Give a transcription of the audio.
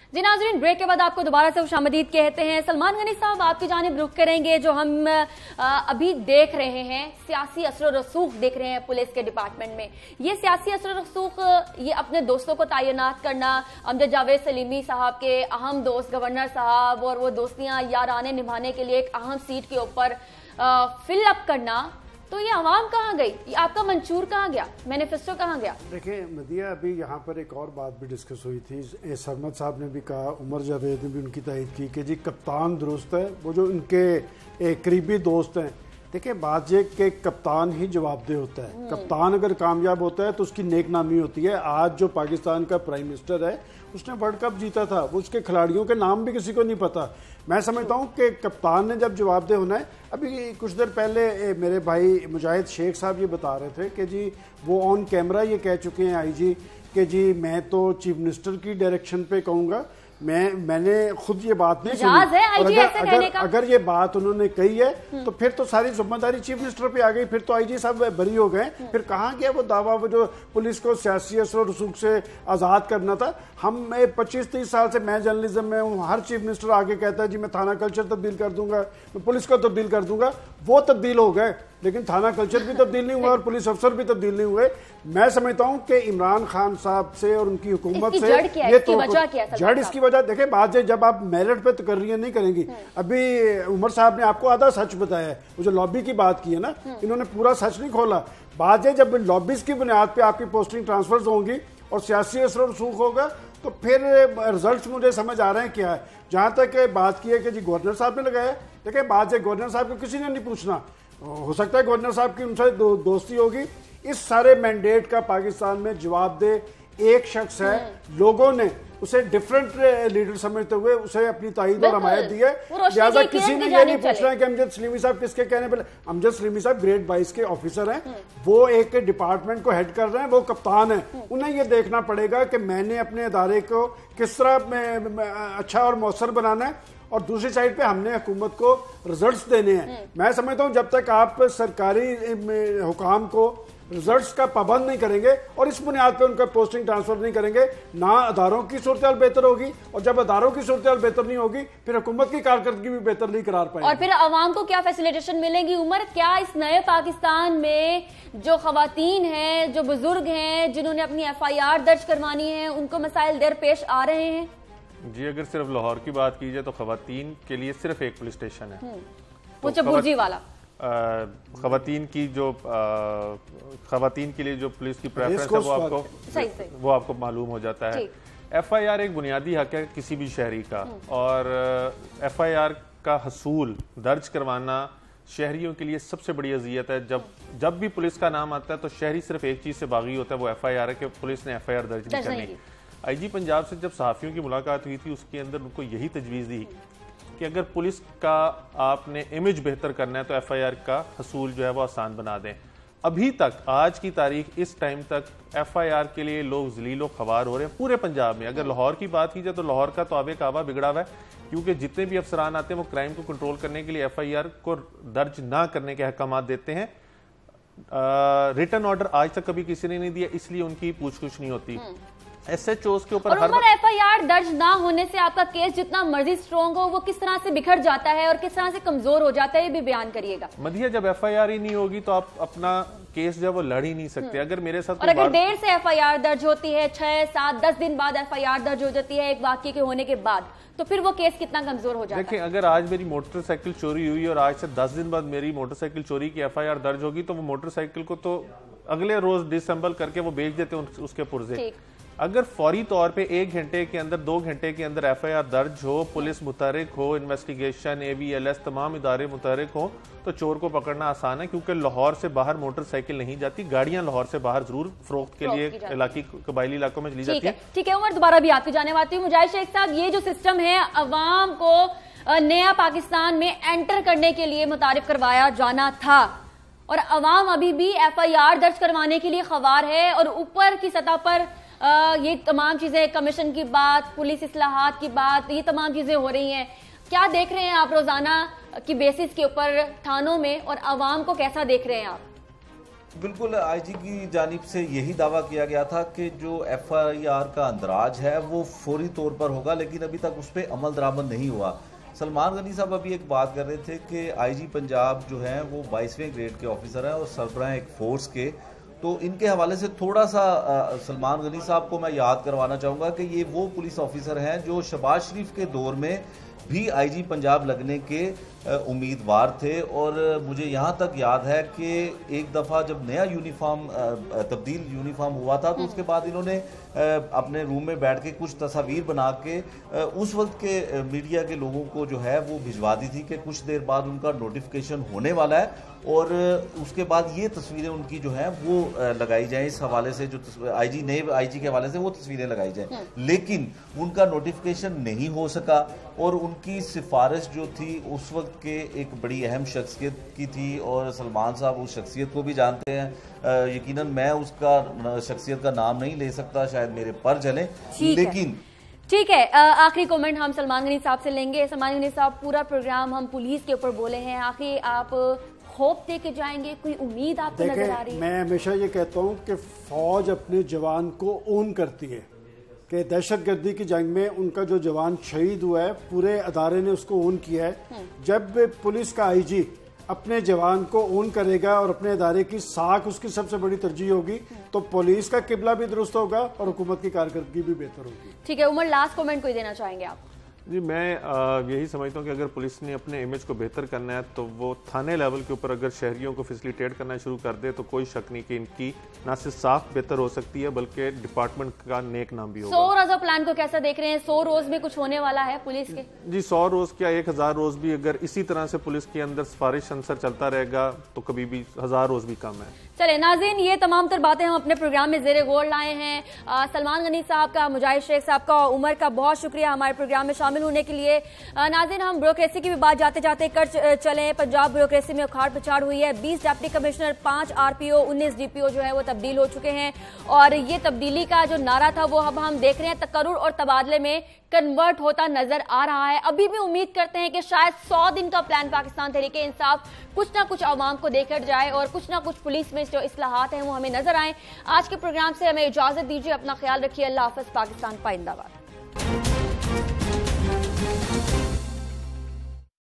जी नाज़रीन, ब्रेक के बाद आपको दोबारा से खुशामदीद कहते हैं। सलमान गनी साहब, आपकी जानिब रुख करेंगे। जो हम अभी देख रहे हैं, सियासी असर रसूख देख रहे हैं पुलिस के डिपार्टमेंट में। ये सियासी असर रसूख, ये अपने दोस्तों को तैनात करना, अमजद जावेद सलीमी साहब के अहम दोस्त गवर्नर साहब, और वो दोस्तियां याराने निभाने के लिए एक अहम सीट के ऊपर फिल अप करना, तो ये आवाम कहाँ गई? ये आपका मंशूर कहाँ गया? मैनिफेस्टो कहाँ गया? देखिए मदिया, अभी यहाँ पर एक और बात भी डिस्कस हुई थी। सरमद साहब ने भी कहा, उमर जावेद ने भी उनकी तायद की कि जी कप्तान दुरुस्त है, वो जो उनके करीबी दोस्त हैं। देखिए बात ये कि कप्तान ही जवाबदेह होता है। कप्तान अगर कामयाब होता है तो उसकी नेक नामी होती है। आज जो पाकिस्तान का प्राइम मिनिस्टर है, उसने वर्ल्ड कप जीता था, वो उसके खिलाड़ियों के नाम भी किसी को नहीं पता। मैं समझता हूँ कि कप्तान ने जब जवाबदेह होना है। अभी कुछ देर पहले मेरे भाई मुजाहिद शेख साहब ये बता रहे थे कि जी वो ऑन कैमरा ये कह चुके हैं आईजी कि जी मैं तो चीफ मिनिस्टर की डायरेक्शन पे कहूँगा, मैंने खुद ये बात नहीं सुनी। और अगर ये बात उन्होंने कही है तो फिर तो सारी जिम्मेदारी चीफ मिनिस्टर पे आ गई। फिर तो आईजी साहब बरी हो गए। फिर कहाँ गया वो दावा, वो जो पुलिस को सियासी असर रसूख से आजाद करना था। हम 25-30 साल से मैं जर्नलिज्म में हूँ, हर चीफ मिनिस्टर आगे कहता है जी मैं थाना कल्चर तब्दील कर दूंगा, मैं पुलिस को तब्दील कर दूंगा। वो तब्दील हो गए, लेकिन थाना कल्चर भी तब्दील नहीं हुआ और पुलिस अफसर भी तब्दील नहीं हुए। मैं समझता हूं कि इमरान खान साहब से और उनकी हुकूमत से ये तो जड़ इसकी वजह देखे बात है, जब आप मेरिट पे तकर्रियां नहीं करेंगी। अभी उमर साहब ने आपको आधा सच बताया है, वो जो लॉबी की बात की है ना, इन्होंने पूरा सच नहीं खोला। बात है जब लॉबीज की बुनियाद पे आपकी पोस्टिंग ट्रांसफर होंगी और सियासी असर रसूख होगा तो फिर रिजल्ट मुझे समझ आ रहे हैं क्या है। जहां तक बात की है कि जी गवर्नर साहब ने लगाया, देखिए बात है गवर्नर साहब को किसी ने नहीं पूछना। हो सकता है गवर्नर साहब की उनसे दोस्ती होगी। इस सारे मैंडेट का पाकिस्तान में जवाबदेह एक शख्स है। लोगों ने उसे डिफरेंट लीडर समझते हुए उसे अपनी ताईद और हमायत दी है। लिहाजा किसी ने यह नहीं पूछना है कि अमजद सलीमी साहब किसके कहने पर। अमजद सलीमी साहब ग्रेड 22 के ऑफिसर हैं, वो एक डिपार्टमेंट को हेड कर रहे हैं, वो कप्तान है। उन्हें यह देखना पड़ेगा कि मैंने अपने अदारे को किस तरह अच्छा और मौसर बनाना है, और दूसरी साइड पे हमने हुकूमत को रिजल्ट्स देने हैं। मैं समझता हूं जब तक आप सरकारी हुकाम को रिजल्ट्स का पाबंद नहीं करेंगे और इस बुनियाद पे उनका पोस्टिंग ट्रांसफर नहीं करेंगे, ना अदारों की सूरत बेहतर होगी, और जब अदारों की सूरत बेहतर नहीं होगी फिर हुकूमत की कारकर्दगी भी बेहतर नहीं करार पाएगी। और फिर अवाम को क्या फैसिलिटेशन मिलेगी? उमर, क्या इस नए पाकिस्तान में जो खवातीन हैं, जो बुजुर्ग हैं, जिन्होंने अपनी FIR दर्ज करवानी है, उनको मसाइल दरपेश आ रहे हैं? जी, अगर सिर्फ लाहौर की बात की जाए तो खवातीन के लिए सिर्फ एक पुलिस स्टेशन है, वो चबुर्जी वाला। खवातीन के लिए जो पुलिस की प्रेफरेंस है वो आपको मालूम हो जाता है। FIR एक बुनियादी हक है किसी भी शहरी का, और FIR का हसूल दर्ज करवाना शहरियों के लिए सबसे बड़ी अजियत है। जब भी पुलिस का नाम आता है तो शहरी सिर्फ एक चीज से बागी होता है, वो FIR है कि पुलिस ने FIR दर्ज नहीं करनी। IG पंजाब से जब सहाफ़ियों की मुलाकात हुई थी, उसके अंदर उनको यही तजवीज़ दी कि अगर पुलिस का आपने इमेज बेहतर करना है तो FIR का हसूल जो है वो आसान बना दें। अभी तक आज की तारीख इस टाइम तक FIR के लिए लोग जलीलो खवार हो रहे हैं पूरे पंजाब में। अगर लाहौर की बात की जाए तो लाहौर का तो आबे काबा बिगड़ा हुआ है, क्योंकि जितने भी अफसरान आते हैं वो क्राइम को कंट्रोल करने के लिए FIR को दर्ज ना करने के अहकाम देते हैं। रिटन ऑर्डर आज तक कभी किसी ने नहीं दिया, इसलिए उनकी पूछ-गुछ नहीं होती। SHOs के ऊपर FIR दर्ज ना होने से आपका केस जितना मर्जी स्ट्रॉन्ग हो, वो किस तरह से बिखर जाता है और किस तरह से कमजोर हो जाता है, ये भी बयान करिएगा। मदिया, जब FIR ही नहीं होगी तो आप अपना केस जो वो लड़ ही नहीं सकते। अगर मेरे साथ और अगर देर से FIR दर्ज होती है, 6, 7, 10 दिन बाद FIR दर्ज हो जाती है एक वाकये के होने के बाद, तो फिर वो केस कितना कमजोर हो जाता है। देखिए, अगर आज मेरी मोटरसाइकिल चोरी हुई और आज से 10 दिन बाद मेरी मोटरसाइकिल चोरी की FIR दर्ज होगी, तो वो मोटरसाइकिल को तो अगले रोज डिसम्बल करके वो बेच देते हैं उसके पुर्जे। अगर फौरी तौर पे 1 घंटे के अंदर, 2 घंटे के अंदर FIR दर्ज हो, पुलिस मुतहरिक हो, इन्वेस्टिगेशन, AVLS तमाम इदारे मुतहरिक हो, तो चोर को पकड़ना आसान है। क्योंकि लाहौर से बाहर मोटरसाइकिल नहीं जाती, गाड़ियां लाहौर से बाहर जरूर फरोख्त के लिए इलाकी कबायली इलाकों में चली जाती है। ठीक है उमर, दोबारा भी आपकी जाने वाली हूँ। मुजाहिद शेख साहब, ये जो सिस्टम है अवाम को नया पाकिस्तान में एंटर करने के लिए मुतारिफ करवाया जाना था, और अवाम अभी भी FIR दर्ज करवाने के लिए खवार है, और ऊपर की सतह पर ये तमाम चीजें, कमीशन की बात, पुलिस इस्लाहात की बात, ये तमाम चीजें हो रही हैं। क्या देख रहे हैं आप रोजाना की बेसिस के ऊपर थानों में, और अवाम को कैसा देख रहे हैं आप? बिल्कुल, आईजी की जानिब से यही दावा किया गया था कि जो एफआईआर का अंदराज है वो फौरी तौर पर होगा, लेकिन अभी तक उस पर अमल दरामद नहीं हुआ। सलमान गनी साहब अभी एक बात कर रहे थे कि आईजी पंजाब जो हैं वो 22वें ग्रेड के ऑफिसर हैं और सरबराह एक फोर्स के, तो इनके हवाले से थोड़ा सा सलमान गनी साहब को मैं याद करवाना चाहूँगा कि ये वो पुलिस ऑफिसर हैं जो शहबाज शरीफ के दौर में भी आईजी पंजाब लगने के उम्मीदवार थे। और मुझे यहाँ तक याद है कि एक दफ़ा जब नया यूनिफॉर्म तब्दील यूनिफॉर्म हुआ था तो उसके बाद इन्होंने अपने रूम में बैठ के कुछ तस्वीर बना के उस वक्त के मीडिया के लोगों को जो है वो भिजवा दी थी कि कुछ देर बाद उनका नोटिफिकेशन होने वाला है और उसके बाद ये तस्वीरें उनकी जो है वो लगाई जाए। इस हवाले से जो आईजी नए आईजी के हवाले से वो तस्वीरें लगाई जाए, लेकिन उनका नोटिफिकेशन नहीं हो सका और उनकी सिफारिश जो थी उस वक्त के एक बड़ी अहम शख्सियत की थी और सलमान साहब उस शख्सियत को भी जानते हैं। यकीनन मैं उसका शख्सियत का नाम नहीं ले सकता, शायद मेरे पर चले, लेकिन ठीक है। आखिरी कमेंट हम सलमान गनी साहब से लेंगे। सलमान गनी साहब, पूरा प्रोग्राम हम पुलिस के ऊपर बोले हैं, आखिर आप होप दे के जाएंगे, कोई उम्मीद आपको नजर आ रही है? मैं हमेशा ये कहता हूँ कि फौज अपने जवान को ओन करती है कि दहशतगर्दी की जंग में उनका जो जवान शहीद हुआ है पूरे अदारे ने उसको ओन किया है। जब पुलिस का आईजी अपने जवान को ओन करेगा और अपने अदारे की साख उसकी सबसे बड़ी तरजीह होगी तो पुलिस का किबला भी दुरुस्त होगा और हुकूमत की कारकर्दगी भी बेहतर होगी। ठीक है उमर, लास्ट कमेंट कोई देना चाहेंगे आप? जी, मैं यही समझता हूँ कि अगर पुलिस ने अपने इमेज को बेहतर करना है तो वो थाने लेवल के ऊपर अगर शहरियों को फैसिलिटेट करना शुरू कर दे तो कोई शक नहीं कि इनकी ना सिर्फ साख बेहतर हो सकती है बल्कि डिपार्टमेंट का नेक नाम भी होगा। 100 रोजा प्लान को कैसा देख रहे हैं? 100 रोज में कुछ होने वाला है पुलिस के? जी, 100 रोज क्या 1000 रोज भी अगर इसी तरह से पुलिस के अंदर सिफारिश अंसर चलता रहेगा तो कभी भी 1000 रोज भी कम है। चले नाज़रीन, ये तमाम तर बातें हम अपने प्रोग्राम में जेरे गौर लाए हैं। सलमान गनी साहब का, मुजाहिद शेख साहब का और उमर का बहुत शुक्रिया हमारे प्रोग्राम में शामिल होने के लिए। नाज़रीन, हम ब्यूरोक्रेसी की भी बात जाते जाते कर चले। पंजाब ब्यूरोक्रेसी में उखाड़ पिछाड़ हुई है। 20 डिप्टी कमिश्नर, 5 आरपीओ, 19 डीपीओ जो है वो तब्दील हो चुके हैं और ये तब्दीली का जो नारा था वो अब हम देख रहे हैं तकर्रुर और तबादले में कन्वर्ट होता नजर आ रहा है। अभी भी उम्मीद करते हैं कि शायद 100 दिन का प्लान पाकिस्तान तहरीके इंसाफ कुछ ना कुछ आवाम को देकर जाए और कुछ ना कुछ पुलिस में जो इस्लाहात हैं वो हमें नजर आए। आज के प्रोग्राम से हमें इजाजत दीजिए, अपना ख्याल रखिए। अल्लाह हाफ़िज़। पाकिस्तान पाइंदाबाद।